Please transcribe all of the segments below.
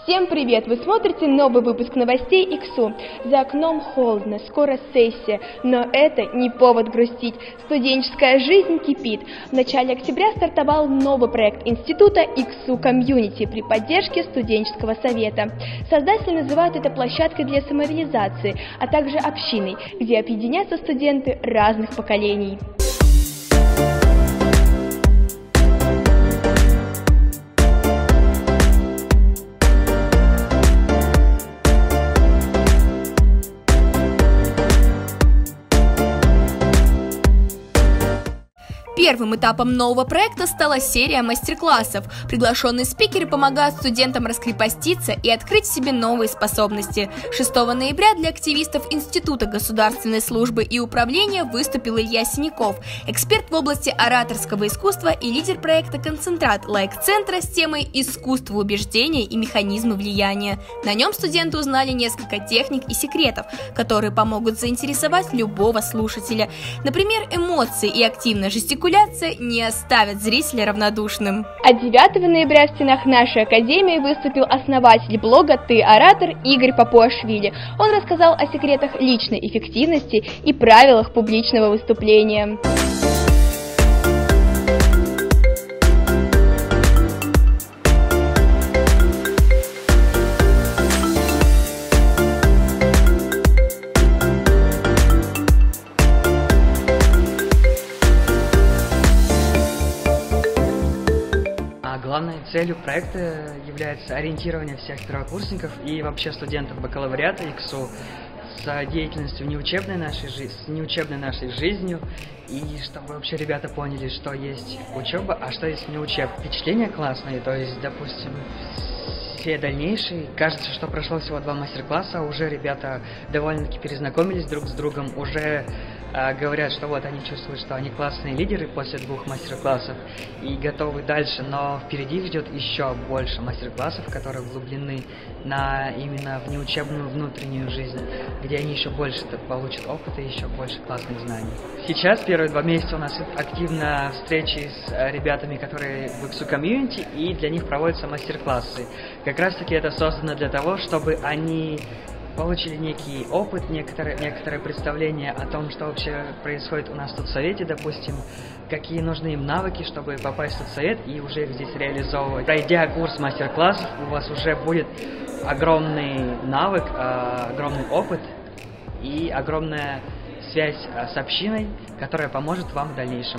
Всем привет! Вы смотрите новый выпуск новостей ИКСУ. За окном холодно, скоро сессия, но это не повод грустить. Студенческая жизнь кипит. В начале октября стартовал новый проект института ИКСУ Комьюнити при поддержке студенческого совета. Создатели называют это площадкой для самореализации, а также общиной, где объединятся студенты разных поколений. Первым этапом нового проекта стала серия мастер-классов. Приглашенные спикеры помогают студентам раскрепоститься и открыть в себе новые способности. 6 ноября для активистов Института государственной службы и управления выступил Илья Синяков, эксперт в области ораторского искусства и лидер проекта «Концентрат» лайк-центра с темой «Искусство убеждения и механизмы влияния». На нем студенты узнали несколько техник и секретов, которые помогут заинтересовать любого слушателя. Например, эмоции и активная жестикуляция не оставят зрителя равнодушным. А 9 ноября в стенах нашей академии выступил основатель блога «Ты оратор» Игорь Папуашвили. Он рассказал о секретах личной эффективности и правилах публичного выступления. Главной целью проекта является ориентирование всех первокурсников и вообще студентов бакалавриата ИКСУ с деятельностью неучебной нашей жизнью, и чтобы вообще ребята поняли, что есть учеба, а что есть неучеба. Впечатления классные, то есть, допустим, все дальнейшие, кажется, что прошло всего 2 мастер-класса, уже ребята довольно-таки перезнакомились друг с другом, уже говорят, что вот они чувствуют, что они классные лидеры после 2 мастер-классов и готовы дальше, но впереди ждет еще больше мастер-классов, которые углублены именно в неучебную внутреннюю жизнь, где они еще больше получат опыта и еще больше классных знаний. Сейчас, первые 2 месяца у нас активно встречи с ребятами, которые в ИКСУ Комьюнити, и для них проводятся мастер-классы. Как раз таки это создано для того, чтобы они получили некий опыт, некоторое представление о том, что вообще происходит у нас в студсовете, допустим, какие нужны им навыки, чтобы попасть в студсовет и уже их здесь реализовывать. Пройдя курс мастер-классов, у вас уже будет огромный навык, огромный опыт и огромная связь с общиной, которая поможет вам в дальнейшем.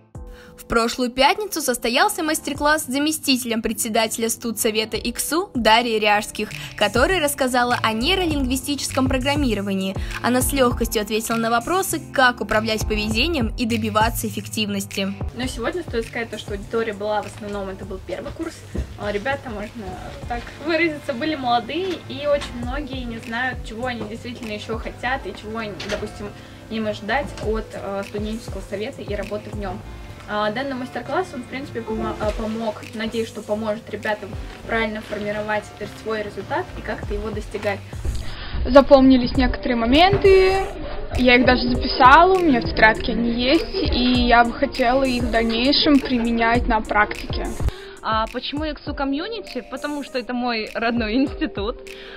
В прошлую пятницу состоялся мастер-класс с заместителем председателя студсовета ИКСУ Дарьей Ряжских, которая рассказала о нейролингвистическом программировании. Она с легкостью ответила на вопросы, как управлять поведением и добиваться эффективности. Но сегодня стоит сказать, что аудитория была в основном, это был первый курс. Ребята, можно так выразиться, были молодые, и очень многие не знают, чего они действительно еще хотят и чего, допустим, им ждать от студенческого совета и работы в нем. Данный мастер-класс, он, в принципе, помог, надеюсь, что поможет ребятам правильно формировать свой результат и как-то его достигать. Запомнились некоторые моменты, я их даже записала, у меня в тетрадке они есть, и я бы хотела их в дальнейшем применять на практике. Почему ИКСУ Комьюнити? Потому что это мой родной институт.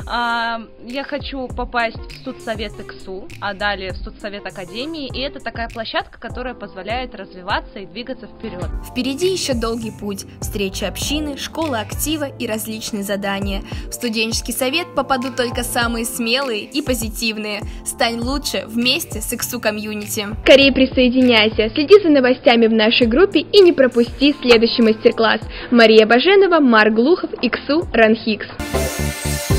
Я хочу попасть в студсовет ИКСУ, а далее в студсовет Академии. И это такая площадка, которая позволяет развиваться и двигаться вперед. Впереди еще долгий путь. Встречи общины, школы актива и различные задания. В студенческий совет попадут только самые смелые и позитивные. Стань лучше вместе с ИКСУ Комьюнити. Скорее присоединяйся, следи за новостями в нашей группе и не пропусти следующий мастер-класс. Мария Баженова, Марк Глухов, ИКСУ, РАНХИКС.